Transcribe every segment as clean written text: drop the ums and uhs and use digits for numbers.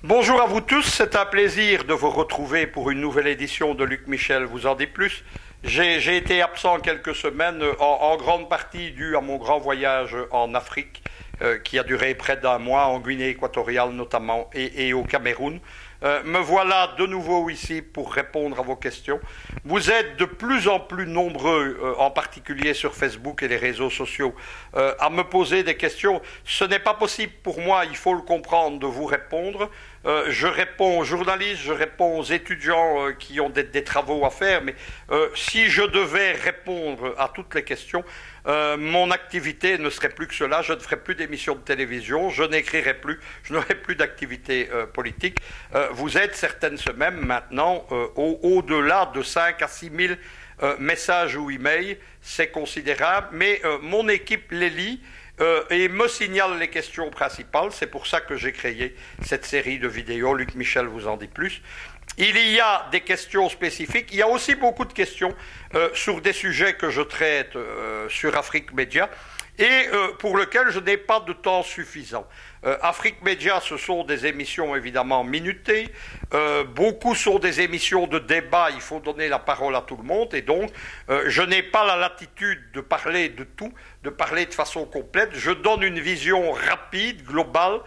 Bonjour à vous tous, c'est un plaisir de vous retrouver pour une nouvelle édition de Luc Michel vous en dit plus. J'ai été absent quelques semaines, en grande partie dû à mon grand voyage en Afrique, qui a duré près d'un mois, en Guinée équatoriale notamment, et au Cameroun. Me voilà de nouveau ici pour répondre à vos questions. Vous êtes de plus en plus nombreux, en particulier sur Facebook et les réseaux sociaux, à me poser des questions. Ce n'est pas possible pour moi, il faut le comprendre, de vous répondre. Je réponds aux journalistes, je réponds aux étudiants qui ont des travaux à faire, mais si je devais répondre à toutes les questions, mon activité ne serait plus que cela. Je ne ferai plus d'émissions de télévision, je n'écrirai plus, je n'aurai plus d'activité politique. Vous êtes certaines semaines maintenant au-delà de 5 à 6 000 messages ou emails, c'est considérable, mais mon équipe les lit et me signale les questions principales. C'est pour ça que j'ai créé cette série de vidéos. Luc Michel vous en dit plus. Il y a des questions spécifiques. Il y a aussi beaucoup de questions sur des sujets que je traite sur Afrique Média et pour lesquels je n'ai pas de temps suffisant. Afrique Média, ce sont des émissions évidemment minutées. Beaucoup sont des émissions de débat. Il faut donner la parole à tout le monde. Et donc, je n'ai pas la latitude de parler de tout, de parler de façon complète. Je donne une vision rapide, globale.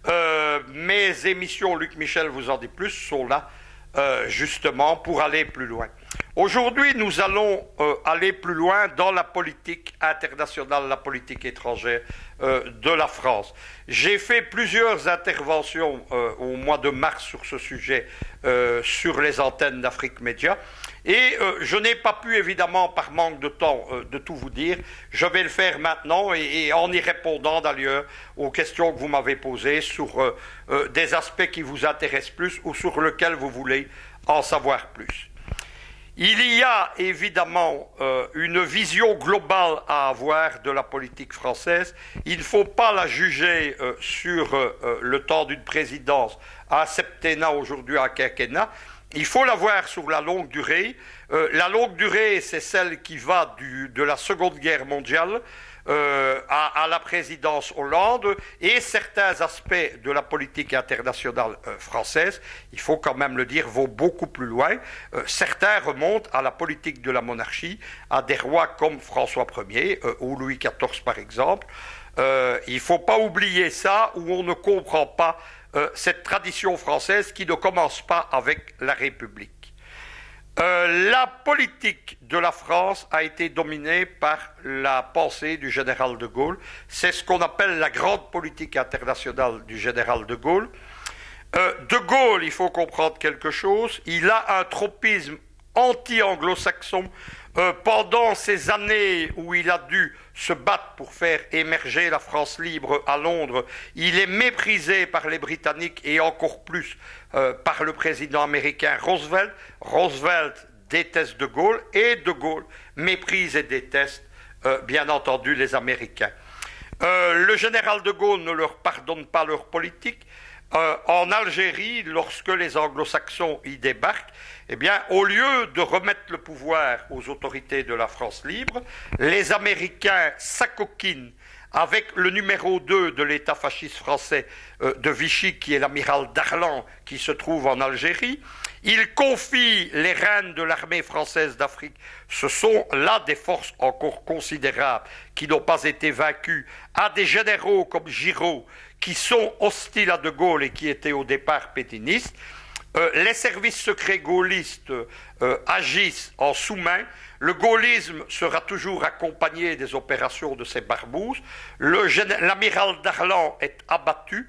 Mes émissions, Luc Michel vous en dit plus, sont là justement pour aller plus loin. Aujourd'hui, nous allons aller plus loin dans la politique internationale, la politique étrangère de la France. J'ai fait plusieurs interventions au mois de mars sur ce sujet sur les antennes d'Afrique Média. Et je n'ai pas pu, évidemment, par manque de temps, de tout vous dire. Je vais le faire maintenant et en y répondant d'ailleurs aux questions que vous m'avez posées sur des aspects qui vous intéressent plus ou sur lesquels vous voulez en savoir plus. Il y a évidemment une vision globale à avoir de la politique française. Il ne faut pas la juger sur le temps d'une présidence, un septennat, aujourd'hui un quinquennat. Il faut la voir sur la longue durée. La longue durée, c'est celle qui va de la Seconde Guerre mondiale à la présidence Hollande, et certains aspects de la politique internationale française, il faut quand même le dire, vont beaucoup plus loin. Certains remontent à la politique de la monarchie, à des rois comme François Ier ou Louis XIV par exemple. Il ne faut pas oublier ça, où on ne comprend pas cette tradition française qui ne commence pas avec la République. La politique de la France a été dominée par la pensée du général de Gaulle. C'est ce qu'on appelle la grande politique internationale du général de Gaulle. De Gaulle, il faut comprendre quelque chose, il a un tropisme anti-anglo-saxon. Pendant ces années où il a dû se battre pour faire émerger la France libre à Londres, il est méprisé par les Britanniques et encore plus par le président américain Roosevelt. Roosevelt déteste De Gaulle et De Gaulle méprise et déteste bien entendu les Américains. Le général de Gaulle ne leur pardonne pas leur politique. En Algérie, lorsque les anglo-saxons y débarquent, eh bien, au lieu de remettre le pouvoir aux autorités de la France libre, les Américains s'acoquinent avec le numéro 2 de l'État fasciste français de Vichy, qui est l'amiral Darlan, qui se trouve en Algérie. Ils confient les rênes de l'armée française d'Afrique. Ce sont là des forces encore considérables qui n'ont pas été vaincues, à des généraux comme Giraud, qui sont hostiles à De Gaulle et qui étaient au départ pétinistes. Les services secrets gaullistes agissent en sous-main. Le gaullisme sera toujours accompagné des opérations de ces barbouzes. L'amiral Darlan est abattu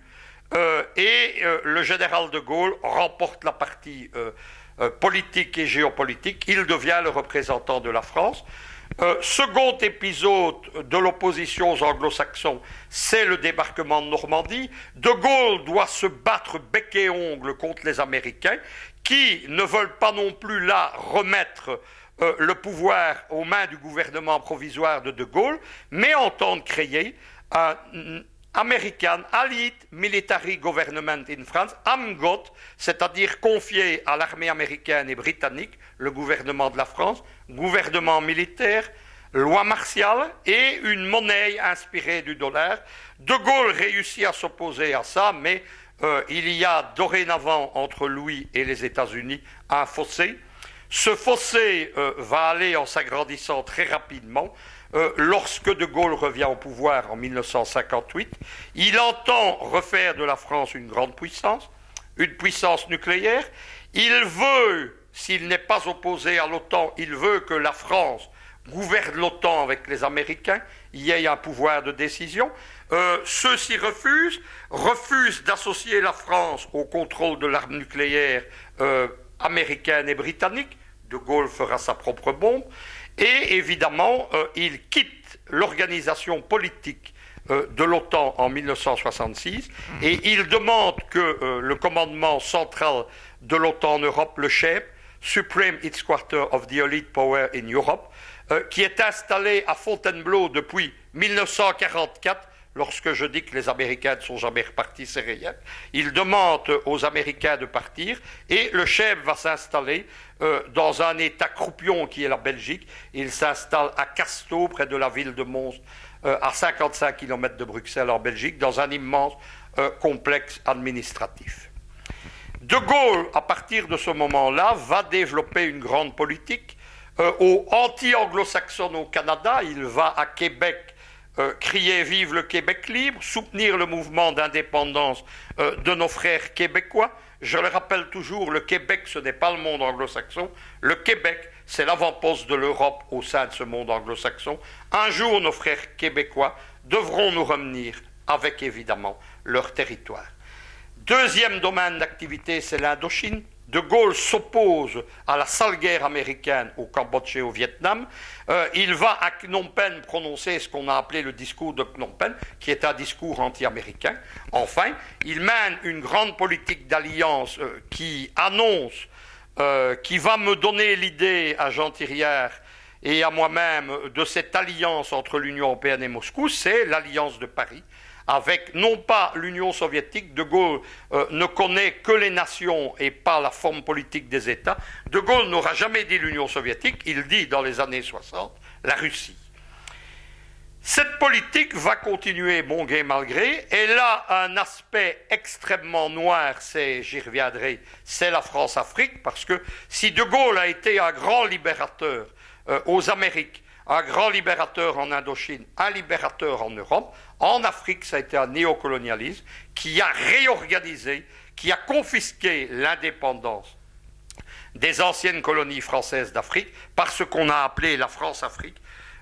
et le général de Gaulle remporte la partie politique et géopolitique. Il devient le représentant de la France. Second épisode de l'opposition aux anglo-saxons, c'est le débarquement de Normandie. De Gaulle doit se battre bec et ongle contre les Américains qui ne veulent pas non plus là remettre le pouvoir aux mains du gouvernement provisoire de Gaulle, mais entendent créer un American Allied Military Government in France, AMGOT, c'est-à-dire confié à l'armée américaine et britannique, le gouvernement de la France, gouvernement militaire, loi martiale et une monnaie inspirée du dollar. De Gaulle réussit à s'opposer à ça, mais il y a dorénavant entre Louis et les États-Unis un fossé. Ce fossé va aller en s'agrandissant très rapidement. Lorsque De Gaulle revient au pouvoir en 1958, il entend refaire de la France une grande puissance, une puissance nucléaire. Il veut, s'il n'est pas opposé à l'OTAN, il veut que la France gouverne l'OTAN avec les Américains, il y ait un pouvoir de décision. Ceux-ci refusent d'associer la France au contrôle de l'arme nucléaire américaine et britannique. De Gaulle fera sa propre bombe. Et évidemment, il quitte l'organisation politique de l'OTAN en 1966 et il demande que le commandement central de l'OTAN en Europe, le SHEP, Supreme Headquarters of the Elite Power in Europe, qui est installé à Fontainebleau depuis 1944. Lorsque je dis que les Américains ne sont jamais repartis, c'est rien. Il demande aux Américains de partir et le chef va s'installer dans un État croupion qui est la Belgique. Il s'installe à Casteau, près de la ville de Mons, à 55 km de Bruxelles en Belgique, dans un immense complexe administratif. De Gaulle, à partir de ce moment-là, va développer une grande politique. Au anti-anglo-saxon au Canada, il va à Québec crier « Vive le Québec libre », soutenir le mouvement d'indépendance de nos frères québécois. Je le rappelle toujours, le Québec, ce n'est pas le monde anglo-saxon. Le Québec, c'est l'avant-poste de l'Europe au sein de ce monde anglo-saxon. Un jour, nos frères québécois devront nous revenir avec, évidemment, leur territoire. Deuxième domaine d'activité, c'est l'Indochine. De Gaulle s'oppose à la sale guerre américaine au Cambodge et au Vietnam. Il va à Phnom Penh prononcer ce qu'on a appelé le discours de Phnom Penh, qui est un discours anti-américain. Enfin, il mène une grande politique d'alliance qui annonce, qui va me donner l'idée à Jean Thiriard et à moi-même de cette alliance entre l'Union européenne et Moscou, c'est l'alliance de Paris. Avec non pas l'Union soviétique, De Gaulle ne connaît que les nations et pas la forme politique des États. De Gaulle n'aura jamais dit l'Union soviétique, il dit dans les années 60 la Russie. Cette politique va continuer bon gré mal gré. Elle a un aspect extrêmement noir, j'y reviendrai, c'est la France-Afrique, parce que si De Gaulle a été un grand libérateur aux Amériques, un grand libérateur en Indochine, un libérateur en Europe, en Afrique, ça a été un néocolonialisme qui a réorganisé, qui a confisqué l'indépendance des anciennes colonies françaises d'Afrique par ce qu'on a appelé la France-Afrique,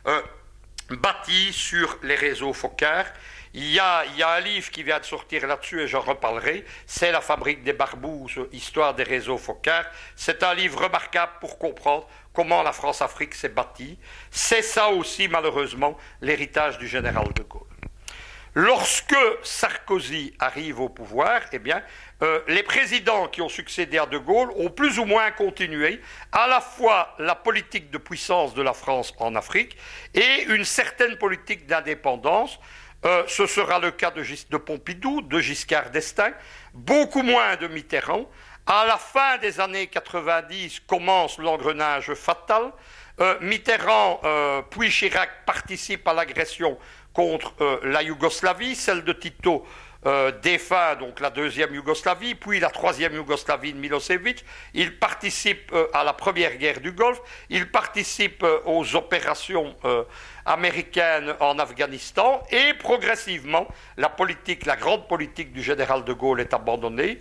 bâtie sur les réseaux Foccart. Il y a un livre qui vient de sortir là-dessus et j'en reparlerai, c'est La fabrique des barbouzes, histoire des réseaux Foccart. C'est un livre remarquable pour comprendre comment la France-Afrique s'est bâtie. C'est ça aussi, malheureusement, l'héritage du général de Gaulle. Lorsque Sarkozy arrive au pouvoir, eh bien, les présidents qui ont succédé à De Gaulle ont plus ou moins continué à la fois la politique de puissance de la France en Afrique et une certaine politique d'indépendance. Ce sera le cas de Pompidou, de Giscard d'Estaing, beaucoup moins de Mitterrand. À la fin des années 90 commence l'engrenage fatal. Mitterrand puis Chirac participent à l'agression contre la Yougoslavie, celle de Tito défunt donc la deuxième Yougoslavie, puis la troisième Yougoslavie de Milosevic. Il participe à la première guerre du Golfe, il participe aux opérations américaines en Afghanistan et progressivement la grande politique du général de Gaulle est abandonnée.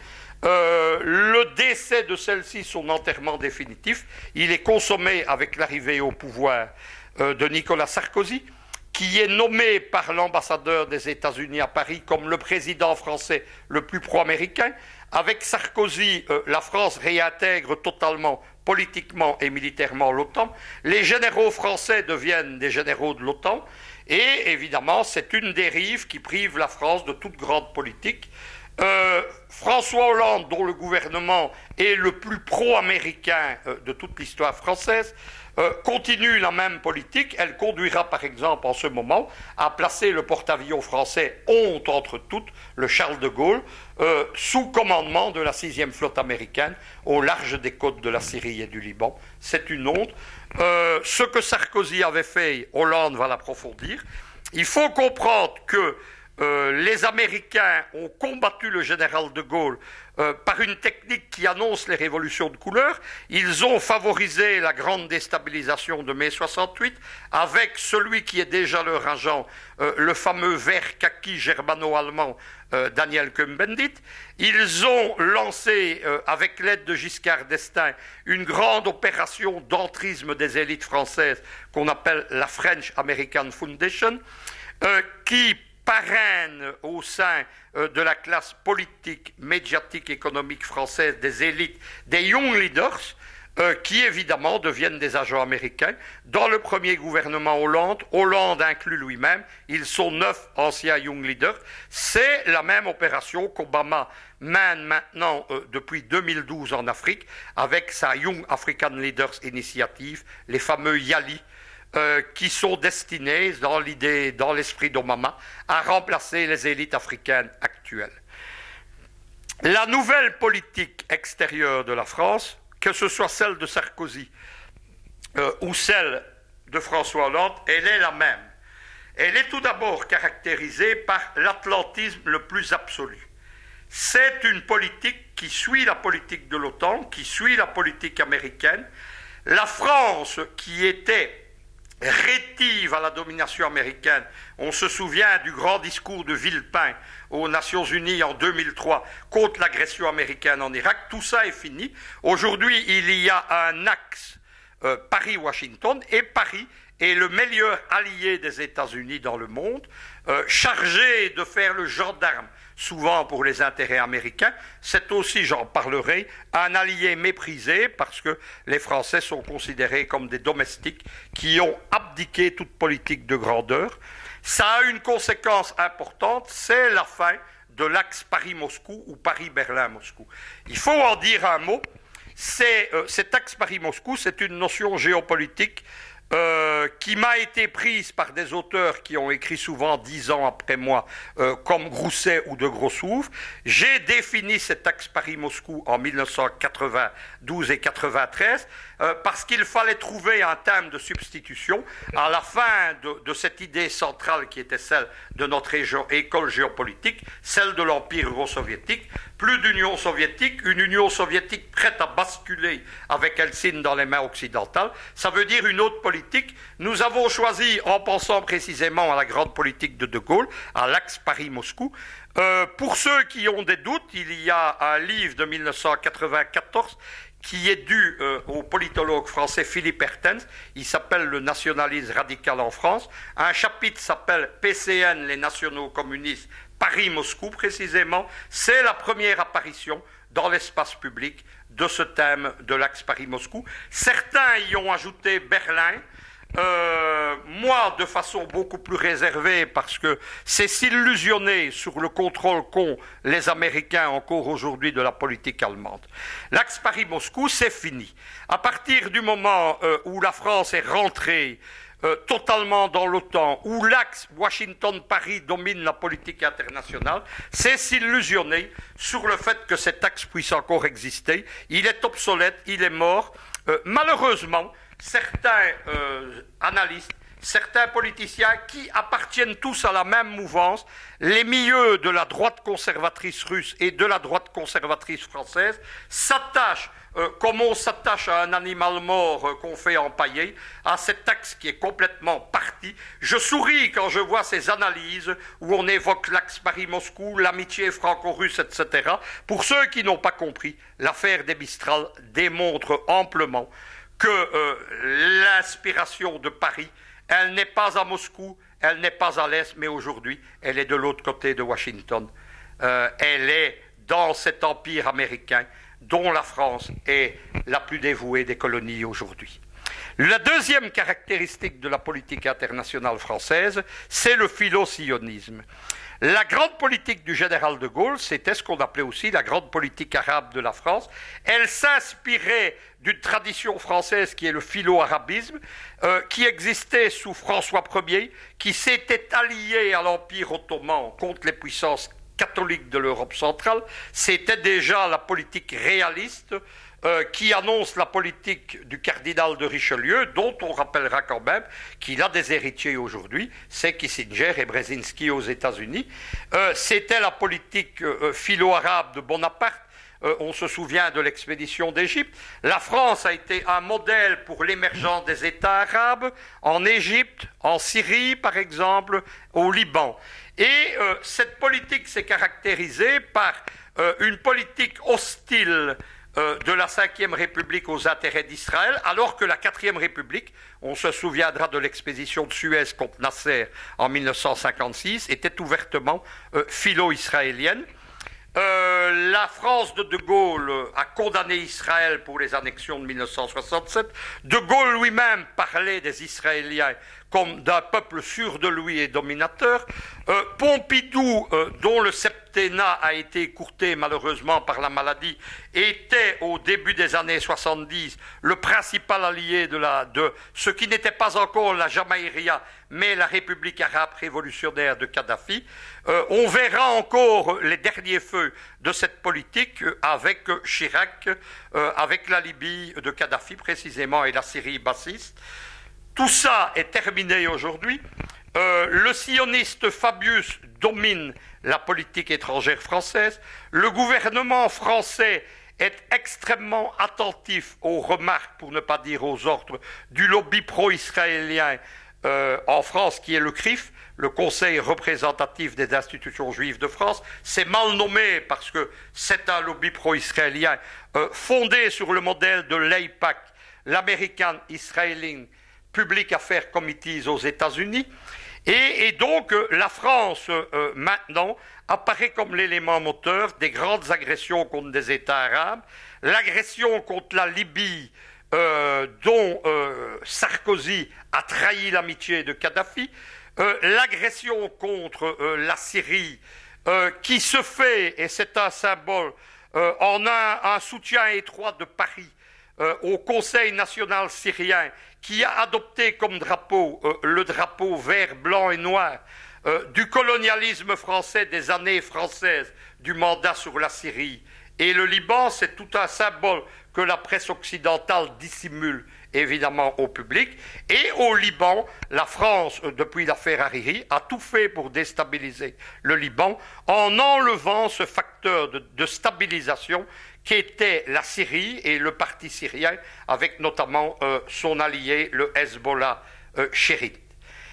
Le décès de celle-ci, son enterrement définitif, il est consommé avec l'arrivée au pouvoir de Nicolas Sarkozy, qui est nommé par l'ambassadeur des États-Unis à Paris comme le président français le plus pro-américain. Avec Sarkozy, la France réintègre totalement, politiquement et militairement, l'OTAN. Les généraux français deviennent des généraux de l'OTAN. Et évidemment, c'est une dérive qui prive la France de toute grande politique. François Hollande, dont le gouvernement est le plus pro-américain de toute l'histoire française, continue la même politique. Elle conduira par exemple en ce moment à placer le porte-avions français, honte entre toutes, le Charles de Gaulle, sous commandement de la 6e flotte américaine au large des côtes de la Syrie et du Liban. C'est une honte. Ce que Sarkozy avait fait, Hollande va l'approfondir. Il faut comprendre que les Américains ont combattu le général de Gaulle par une technique qui annonce les révolutions de couleur. Ils ont favorisé la grande déstabilisation de mai 68 avec celui qui est déjà leur agent, le fameux vert kaki germano-allemand Daniel Cohn-Bendit. Ils ont lancé, avec l'aide de Giscard d'Estaing, une grande opération d'entrisme des élites françaises qu'on appelle la French American Foundation, qui parraine au sein de la classe politique, médiatique, économique française, des élites, des young leaders, qui évidemment deviennent des agents américains. Dans le premier gouvernement Hollande, Hollande inclut lui-même, ils sont 9 anciens young leaders. C'est la même opération qu'Obama mène maintenant depuis 2012 en Afrique, avec sa Young African Leaders Initiative, les fameux YALI, qui sont destinés, dans l'idée, dans l'esprit d'Obama, à remplacer les élites africaines actuelles. La nouvelle politique extérieure de la France, que ce soit celle de Sarkozy ou celle de François Hollande, elle est la même. Elle est tout d'abord caractérisée par l'atlantisme le plus absolu. C'est une politique qui suit la politique de l'OTAN, qui suit la politique américaine. La France, qui était rétive à la domination américaine. On se souvient du grand discours de Villepin aux Nations Unies en 2003 contre l'agression américaine en Irak. Tout ça est fini. Aujourd'hui, il y a un axe Paris-Washington, et Paris est le meilleur allié des États-Unis dans le monde, chargé de faire le gendarme, souvent pour les intérêts américains. C'est aussi, j'en parlerai, un allié méprisé parce que les Français sont considérés comme des domestiques qui ont abdiqué toute politique de grandeur. Ça a une conséquence importante, c'est la fin de l'axe Paris-Moscou ou Paris-Berlin-Moscou. Il faut en dire un mot. Cet axe Paris-Moscou, c'est une notion géopolitique qui m'a été prise par des auteurs qui ont écrit souvent 10 ans après moi, comme Grousset ou de Grossouvre. J'ai défini cet axe Paris-Moscou en 1992 et 1993 parce qu'il fallait trouver un thème de substitution à la fin de cette idée centrale qui était celle de notre école géopolitique, celle de l'Empire euro-soviétique. Plus d'Union soviétique, une Union soviétique prête à basculer avec Helsinki dans les mains occidentales, ça veut dire une autre politique. Nous avons choisi, en pensant précisément à la grande politique de Gaulle, à l'axe Paris-Moscou. Pour ceux qui ont des doutes, il y a un livre de 1994 qui est dû au politologue français Philippe Hertens. Il s'appelle « Le nationalisme radical en France ». Un chapitre s'appelle « PCN, les nationaux communistes ». Paris-Moscou précisément, c'est la première apparition dans l'espace public de ce thème de l'axe Paris-Moscou. Certains y ont ajouté Berlin, moi de façon beaucoup plus réservée parce que c'est s'illusionner sur le contrôle qu'ont les Américains encore aujourd'hui de la politique allemande. L'axe Paris-Moscou, c'est fini. À partir du moment où la France est rentrée totalement dans l'OTAN, où l'axe Washington-Paris domine la politique internationale, c'est s'illusionner sur le fait que cet axe puisse encore exister. Il est obsolète, il est mort. Malheureusement, certains analystes, certains politiciens qui appartiennent tous à la même mouvance, les milieux de la droite conservatrice russe et de la droite conservatrice française, s'attachent comme on s'attache à un animal mort qu'on fait empailler, à cet axe qui est complètement parti. Je souris quand je vois ces analyses où on évoque l'axe Paris-Moscou, l'amitié franco-russe, etc. Pour ceux qui n'ont pas compris, l'affaire des Mistral démontre amplement que l'inspiration de Paris, elle n'est pas à Moscou, elle n'est pas à l'Est, mais aujourd'hui, elle est de l'autre côté de Washington. Elle est dans cet empire américain dont la France est la plus dévouée des colonies aujourd'hui. La deuxième caractéristique de la politique internationale française, c'est le philo-sionisme. La grande politique du général de Gaulle, c'était ce qu'on appelait aussi la grande politique arabe de la France. Elle s'inspirait d'une tradition française qui est le philo-arabisme, qui existait sous François Ier, qui s'était allié à l'Empire ottoman contre les puissances catholiques de l'Europe centrale. C'était déjà la politique réaliste qui annonce la politique du cardinal de Richelieu, dont on rappellera quand même qu'il a des héritiers aujourd'hui, c'est Kissinger et Brzezinski aux États-Unis. C'était la politique philo-arabe de Bonaparte. On se souvient de l'expédition d'Égypte. La France a été un modèle pour l'émergence des États arabes, en Égypte, en Syrie par exemple, au Liban. Et cette politique s'est caractérisée par une politique hostile de la Ve République aux intérêts d'Israël, alors que la Quatrième République, on se souviendra de l'expédition de Suez contre Nasser en 1956, était ouvertement philo-israélienne. La France de Gaulle a condamné Israël pour les annexions de 1967. De Gaulle lui-même parlait des Israéliens comme d'un peuple sûr de lui et dominateur. Pompidou, dont le septennat a été écourté malheureusement par la maladie, était au début des années 70 le principal allié de ce qui n'était pas encore la Jamaïria, mais la République arabe révolutionnaire de Kadhafi. On verra encore les derniers feux de cette politique avec Chirac, avec la Libye de Kadhafi précisément et la Syrie bassiste. Tout ça est terminé aujourd'hui. Le sioniste Fabius domine la politique étrangère française. Le gouvernement français est extrêmement attentif aux remarques, pour ne pas dire aux ordres, du lobby pro-israélien en France, qui est le CRIF, le Conseil représentatif des institutions juives de France. C'est mal nommé parce que c'est un lobby pro-israélien fondé sur le modèle de l'AIPAC, l'American Israeli Public Affairs Committees aux États-Unis. Et donc la France maintenant apparaît comme l'élément moteur des grandes agressions contre des États arabes, l'agression contre la Libye dont Sarkozy a trahi l'amitié de Kadhafi, l'agression contre la Syrie qui se fait, et c'est un symbole, en un soutien étroit de Paris au Conseil national syrien, qui a adopté comme drapeau le drapeau vert, blanc et noir du colonialisme français des années françaises du mandat sur la Syrie. Et le Liban, c'est tout un symbole que la presse occidentale dissimule évidemment au public. Et au Liban, la France, depuis l'affaire Hariri, a tout fait pour déstabiliser le Liban en enlevant ce facteur de stabilisation qu'était la Syrie et le parti syrien, avec notamment son allié, le Hezbollah chiite.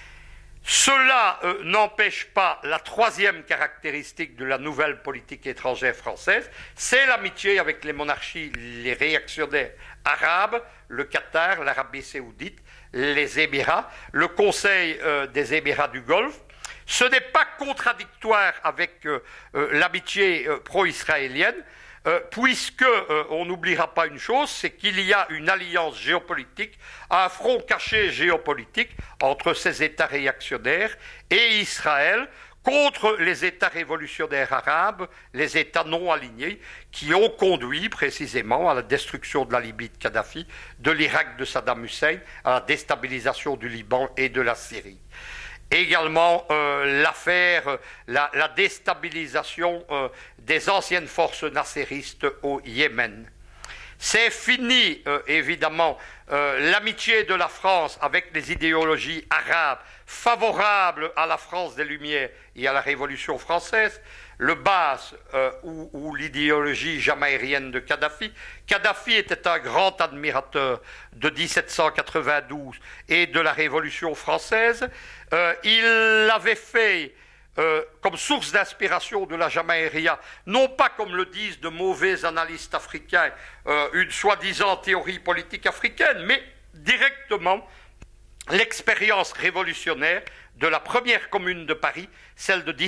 Cela n'empêche pas la troisième caractéristique de la nouvelle politique étrangère française, c'est l'amitié avec les monarchies, les réactionnaires arabes, le Qatar, l'Arabie saoudite, les Émirats, le Conseil des Émirats du Golfe. Ce n'est pas contradictoire avec l'amitié pro-israélienne, puisque on n'oubliera pas une chose, c'est qu'il y a une alliance géopolitique, un front caché géopolitique entre ces États réactionnaires et Israël contre les États révolutionnaires arabes, les États non alignés, qui ont conduit précisément à la destruction de la Libye de Kadhafi, de l'Irak de Saddam Hussein, à la déstabilisation du Liban et de la Syrie. Également l'affaire, la déstabilisation des anciennes forces nasseristes au Yémen. C'est fini, évidemment, l'amitié de la France avec les idéologies arabes favorables à la France des Lumières et à la Révolution française, le Baas ou l'idéologie jamaïrienne de Kadhafi. Kadhafi était un grand admirateur de 1792 et de la Révolution française. Il l'avait fait comme source d'inspiration de la Jamaïria, non pas comme le disent de mauvais analystes africains, une soi-disant théorie politique africaine, mais directement l'expérience révolutionnaire de la première commune de Paris, celle de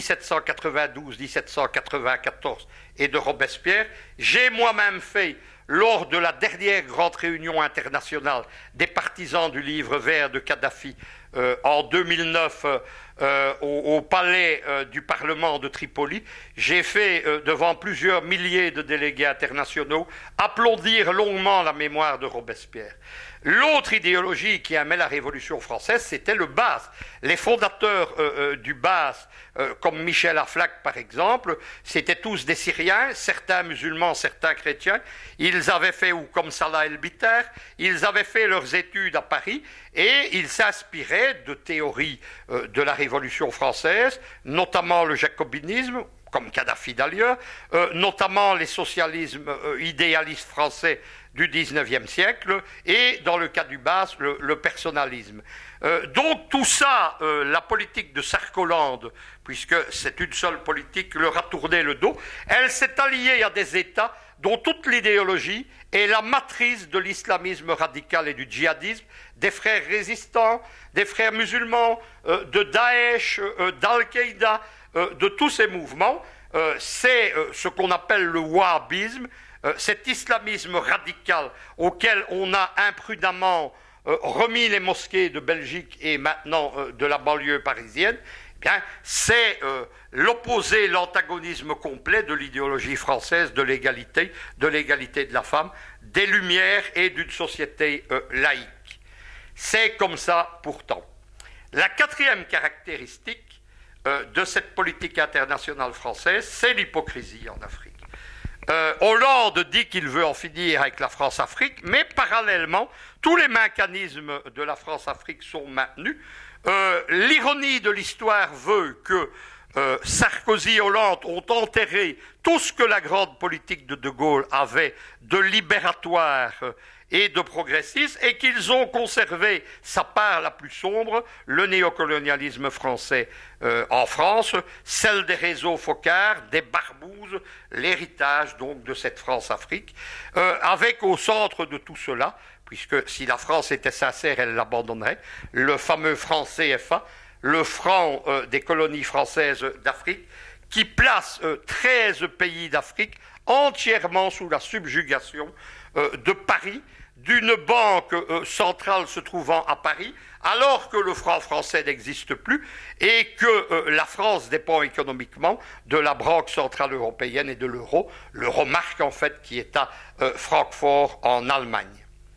1792-1794 et de Robespierre. J'ai moi-même fait, lors de la dernière grande réunion internationale des partisans du livre vert de Kadhafi en 2009 au palais du Parlement de Tripoli, j'ai fait devant plusieurs milliers de délégués internationaux applaudir longuement la mémoire de Robespierre. L'autre idéologie qui aimait la Révolution française, c'était le Baas. Les fondateurs du Baas, comme Michel Aflaq par exemple, c'étaient tous des Syriens, certains musulmans, certains chrétiens. Ils avaient fait, ou comme Salah El-Bitar, ils avaient fait leurs études à Paris et ils s'inspiraient de théories de la Révolution française, notamment le jacobinisme, comme Kadhafi d'ailleurs, notamment les socialismes idéalistes français du XIXe siècle, et dans le cas du Baas, le personnalisme. Donc tout ça, la politique de Sarko-Hollande, puisque c'est une seule politique, leur a tourné le dos, elle s'est alliée à des États dont toute l'idéologie est la matrice de l'islamisme radical et du djihadisme, des frères résistants, des frères musulmans, de Daesh, d'Al-Qaïda, de tous ces mouvements. C'est ce qu'on appelle le wahhabisme, cet islamisme radical auquel on a imprudemment remis les mosquées de Belgique et maintenant de la banlieue parisienne. Eh bien, c'est l'opposé, l'antagonisme complet de l'idéologie française de l'égalité de la femme, des Lumières et d'une société laïque. C'est comme ça pourtant. La quatrième caractéristique de cette politique internationale française, c'est l'hypocrisie en Afrique. Hollande dit qu'il veut en finir avec la France-Afrique, mais parallèlement, tous les mécanismes de la France-Afrique sont maintenus. L'ironie de l'histoire veut que Sarkozy et Hollande ont enterré tout ce que la grande politique de De Gaulle avait de libératoire et de progressisme, et qu'ils ont conservé sa part la plus sombre, le néocolonialisme français en France, celle des réseaux Focard, des barbouzes, l'héritage donc de cette France-Afrique, avec au centre de tout cela, puisque si la France était sincère, elle l'abandonnerait, le fameux franc CFA, le franc des colonies françaises d'Afrique, qui place 13 pays d'Afrique entièrement sous la subjugation de Paris, d'une banque centrale se trouvant à Paris, alors que le franc français n'existe plus et que la France dépend économiquement de la Banque centrale européenne et de l'euro, l'Euromark en fait qui est à Francfort en Allemagne.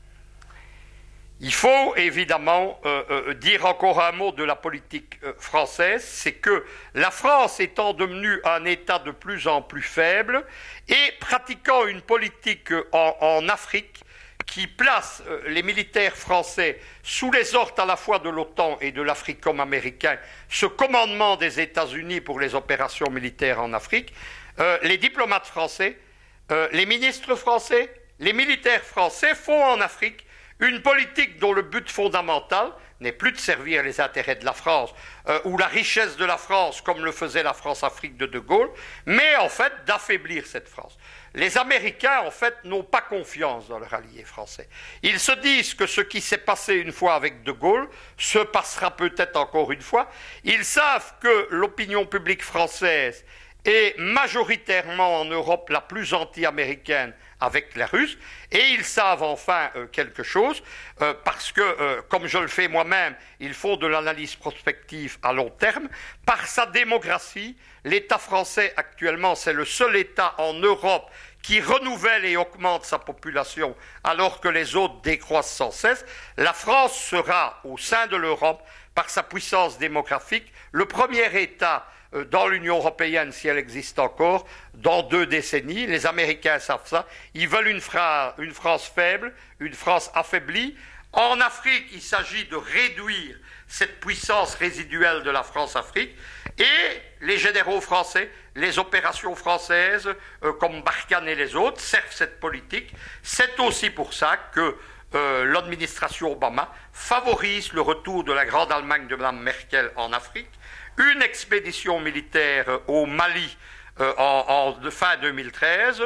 Il faut évidemment dire encore un mot de la politique française, c'est que la France étant devenue un État de plus en plus faible et pratiquant une politique en Afrique qui place les militaires français sous les ordres à la fois de l'OTAN et de l'AFRICOM américain, ce commandement des États-Unis pour les opérations militaires en Afrique, les diplomates français, les ministres français, les militaires français font en Afrique une politique dont le but fondamental n'est plus de servir les intérêts de la France ou la richesse de la France comme le faisait la France-Afrique de De Gaulle, mais en fait d'affaiblir cette France. Les Américains, en fait, n'ont pas confiance dans leur allié français. Ils se disent que ce qui s'est passé une fois avec De Gaulle se passera peut-être encore une fois. Ils savent que l'opinion publique française est majoritairement en Europe la plus anti-américaine avec les Russes, et ils savent enfin quelque chose, parce que, comme je le fais moi-même, ils font de l'analyse prospective à long terme. Par sa démographie, l'État français actuellement, c'est le seul État en Europe qui renouvelle et augmente sa population alors que les autres décroissent sans cesse. La France sera, au sein de l'Europe, par sa puissance démographique, le premier État dans l'Union européenne, si elle existe encore, dans 2 décennies. Les Américains savent ça. Ils veulent une France faible, une France affaiblie. En Afrique, il s'agit de réduire cette puissance résiduelle de la France-Afrique. Et les généraux français, les opérations françaises, comme Barkhane et les autres, servent cette politique. C'est aussi pour ça que l'administration Obama favorise le retour de la grande Allemagne de Mme Merkel en Afrique, une expédition militaire au Mali en fin 2013,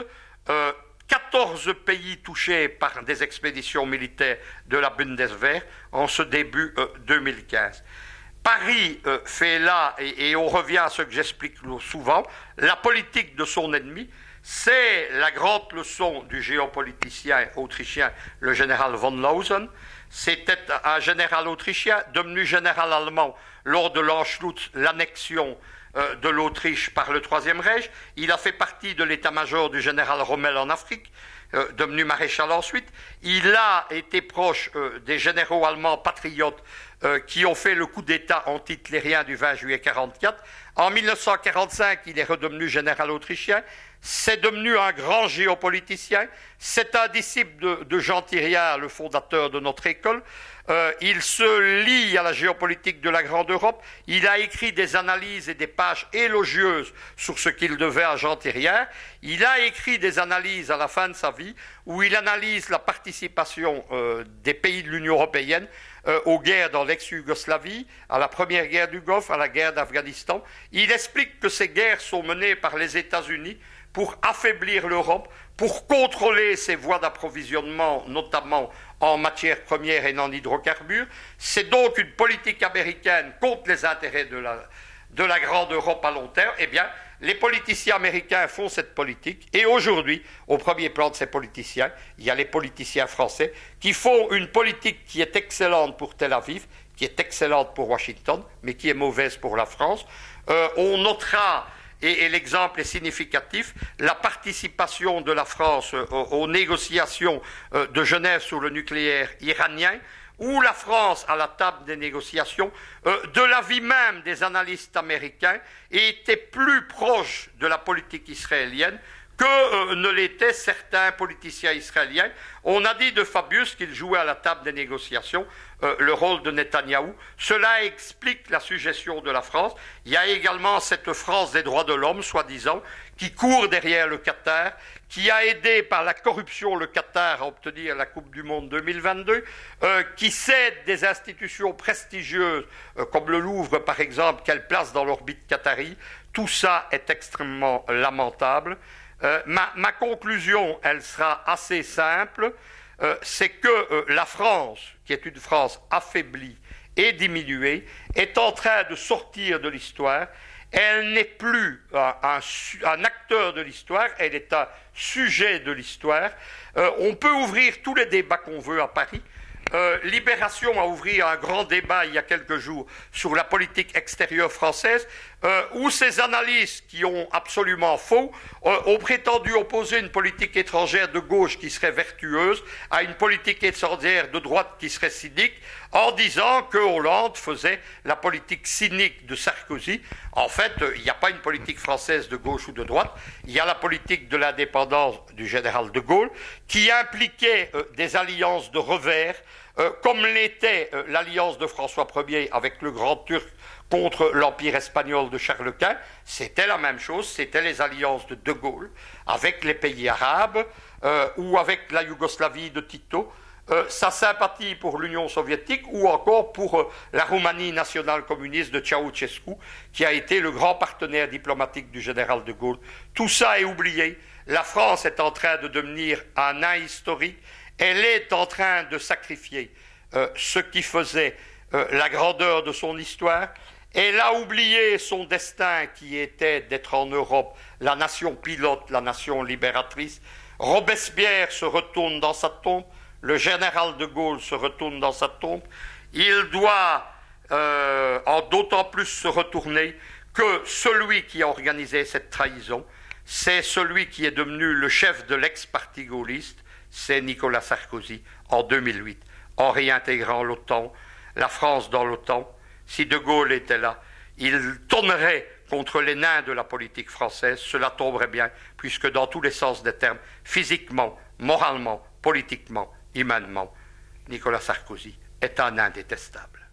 14 pays touchés par des expéditions militaires de la Bundeswehr en ce début 2015. Paris fait là, et on revient à ce que j'explique souvent, la politique de son ennemi. C'est la grande leçon du géopoliticien autrichien, le général von Lausen. C'était un général autrichien devenu général allemand lors de l'Anschluss, l'annexion de l'Autriche par le Troisième Reich. Il a fait partie de l'état-major du général Rommel en Afrique. devenu maréchal ensuite. Il a été proche des généraux allemands patriotes qui ont fait le coup d'État anti-hitlérien du 20 juillet 1944. En 1945, il est redevenu général autrichien. C'est devenu un grand géopoliticien. C'est un disciple de Jean Thiriard, le fondateur de notre école. Il se lie à la géopolitique de la Grande Europe. Il a écrit des analyses et des pages élogieuses sur ce qu'il devait à Jean Thiriard. Il a écrit des analyses à la fin de sa vie où il analyse la participation des pays de l'Union européenne aux guerres dans l'ex-Yougoslavie, à la première guerre du Golfe, à la guerre d'Afghanistan. Il explique que ces guerres sont menées par les États-Unis pour affaiblir l'Europe, pour contrôler ses voies d'approvisionnement, notamment en matières premières et en hydrocarbures. C'est donc une politique américaine contre les intérêts de la grande Europe à long terme. Eh bien, les politiciens américains font cette politique. Et aujourd'hui, au premier plan de ces politiciens, il y a les politiciens français qui font une politique qui est excellente pour Tel Aviv, qui est excellente pour Washington, mais qui est mauvaise pour la France. On notera... Et l'exemple est significatif, la participation de la France aux négociations de Genève sur le nucléaire iranien, où la France, à la table des négociations, de l'avis même des analystes américains, était plus proche de la politique israélienne que ne l'étaient certains politiciens israéliens. On a dit de Fabius qu'il jouait à la table des négociations le rôle de Netanyahou. Cela explique la suggestion de la France. Il y a également cette France des droits de l'homme, soi-disant, qui court derrière le Qatar, qui a aidé par la corruption le Qatar à obtenir la Coupe du Monde 2022, qui cède des institutions prestigieuses, comme le Louvre par exemple, qu'elle place dans l'orbite qatari. Tout ça est extrêmement lamentable. Ma conclusion, elle sera assez simple, c'est que la France, qui est une France affaiblie et diminuée, est en train de sortir de l'histoire. Elle n'est plus un acteur de l'histoire, elle est un sujet de l'histoire. On peut ouvrir tous les débats qu'on veut à Paris. Libération a ouvert un grand débat il y a quelques jours sur la politique extérieure française, où ces analystes qui ont absolument faux ont prétendu opposer une politique étrangère de gauche qui serait vertueuse à une politique étrangère de droite qui serait cynique, en disant que Hollande faisait la politique cynique de Sarkozy. En fait, il n'y a pas une politique française de gauche ou de droite, il y a la politique de l'indépendance du général de Gaulle qui impliquait des alliances de revers, comme l'était l'alliance de François Ier avec le Grand Turc contre l'Empire espagnol de Charles Quint. C'était la même chose, c'était les alliances de Gaulle avec les pays arabes ou avec la Yougoslavie de Tito, sa sympathie pour l'Union soviétique ou encore pour la Roumanie nationale communiste de Ceausescu, qui a été le grand partenaire diplomatique du général de Gaulle. Tout ça est oublié. La France est en train de devenir un nain historique. Elle est en train de sacrifier ce qui faisait la grandeur de son histoire. Elle a oublié son destin qui était d'être en Europe la nation pilote, la nation libératrice. Robespierre se retourne dans sa tombe, le général de Gaulle se retourne dans sa tombe. Il doit en d'autant plus se retourner que celui qui a organisé cette trahison, c'est celui qui est devenu le chef de l'ex-parti gaulliste, c'est Nicolas Sarkozy, en 2008, en réintégrant l'OTAN, la France dans l'OTAN. Si De Gaulle était là, il tonnerait contre les nains de la politique française. Cela tomberait bien, puisque dans tous les sens des termes, physiquement, moralement, politiquement, humainement, Nicolas Sarkozy est un nain détestable.